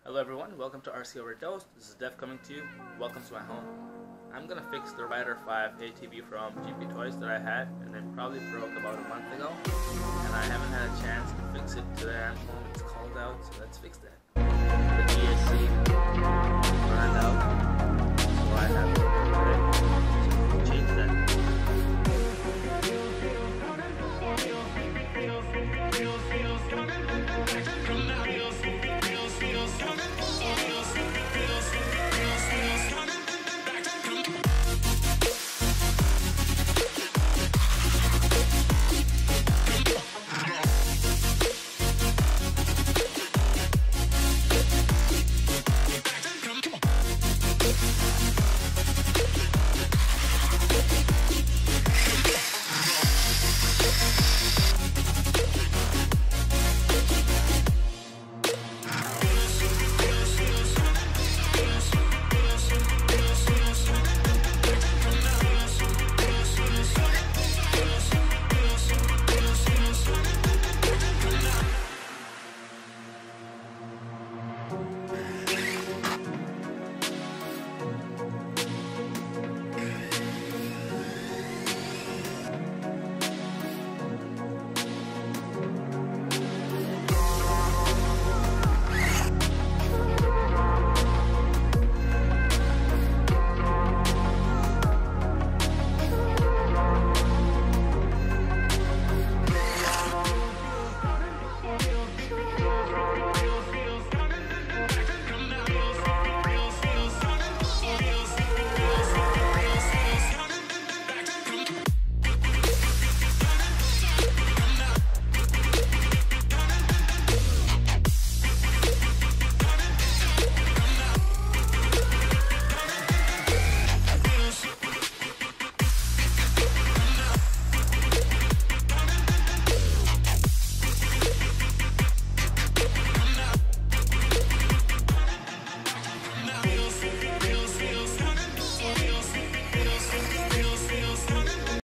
Hello everyone, welcome to RC Overdose. This is Dev coming to you. Welcome to my home. I'm gonna fix the Rider 5 ATV from GP Toys that I had and it probably broke about a month ago. And I haven't had a chance to fix it today. I'm home, it's cold out, so let's fix that.